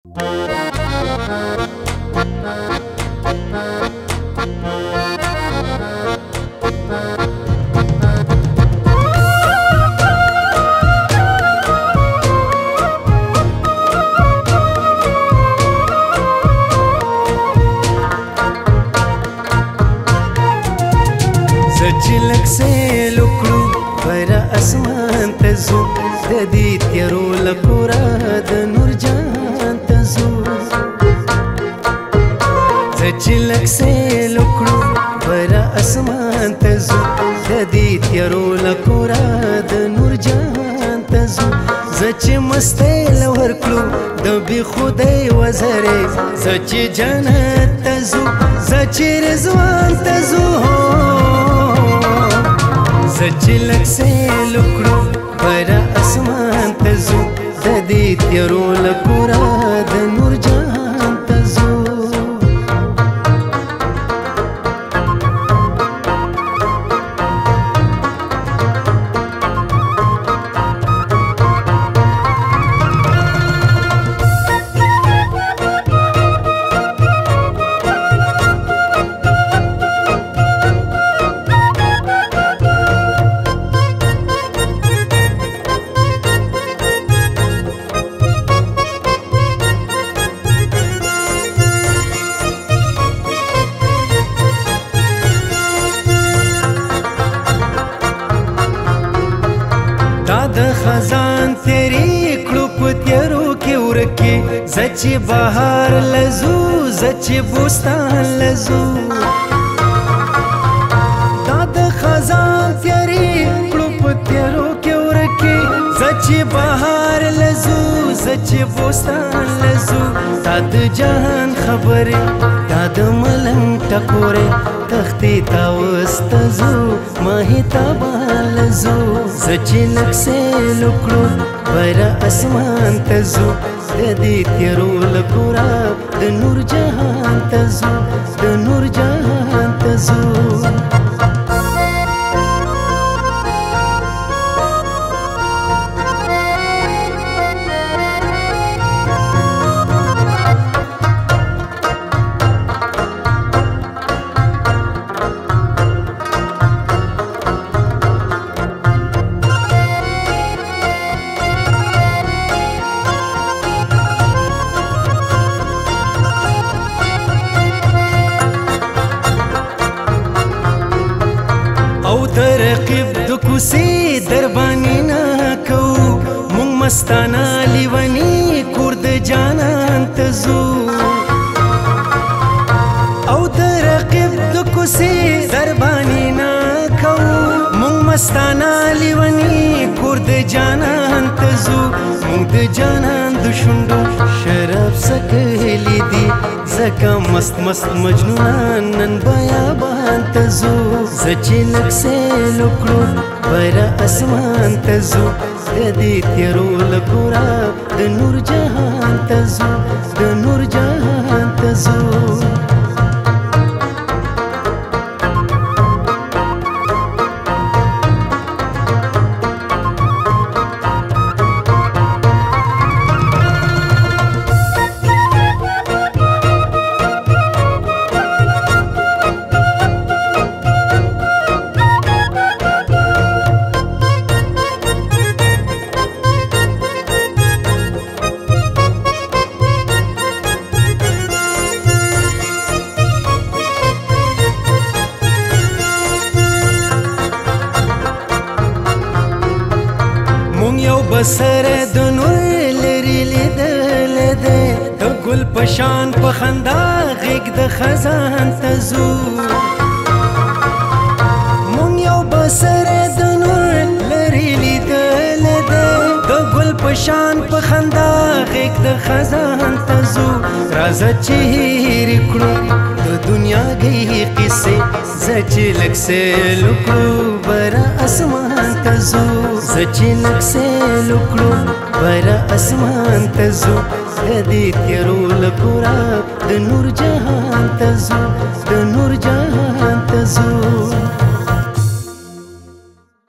زچلک سے لکړو پر اسمان ته زو د دې تیرو لکورا د نور جهان ته زو زچلک سے لکړو پر اسمان ته زو د دې تیرو لکورا د نور جهان ته زو زچ مسته لور کړو د بی خدای وزره زچ جنت ته زو زچ رضوان ته زو زچلک سے لکړو پر اسمان ته زو د دې تیرو لکورا د نور جهان ته زو د خزان تیری کړو په تیرو کې ورکه زچ بهار لزو زچ بوستان لزو د خزان تیری کړو په تیرو کې ورکه زچ بهار لزو زچ بوستان لزو د جهان خبره د ملنګ ټکوره تختی تاوستزو ماهی تابالزو زچلک سے لکړو پر اسمان تزو د دې تیرو لکورا د نور جهان تزو د نور جهان تزو او ترقیب د کوسي دربانی نا کو مونږ مستانه لیونی کور د جانان تزو او ترقیب د کوسي دربانی نا کو مونږ مستانه لیونی کور د جانان تزو مونږ د جانان د شونډو شراب سکهلی دي زکه مست مست مجنونان نن بیابان تزو زچلک سے لکړو پر اسمان تزو د دې تیرو لکورا د نور جهان تزو د نور جهان تزو بسر د نور لري لیدل ده د ګل پشان په خندا غېږ د خزان تزو مونږ یو بسر د نور لري لیدل ده د ګل پشان په خندا غېږ د خزان تزو راځه چې هېر کړو د دنیا غي قصې زچلک سے لکړو پر اسمان تزو زچلک سے لکړو پر اسمان تزو د دې تیرو لکورا د نور جهان تزو د نور جهان تزو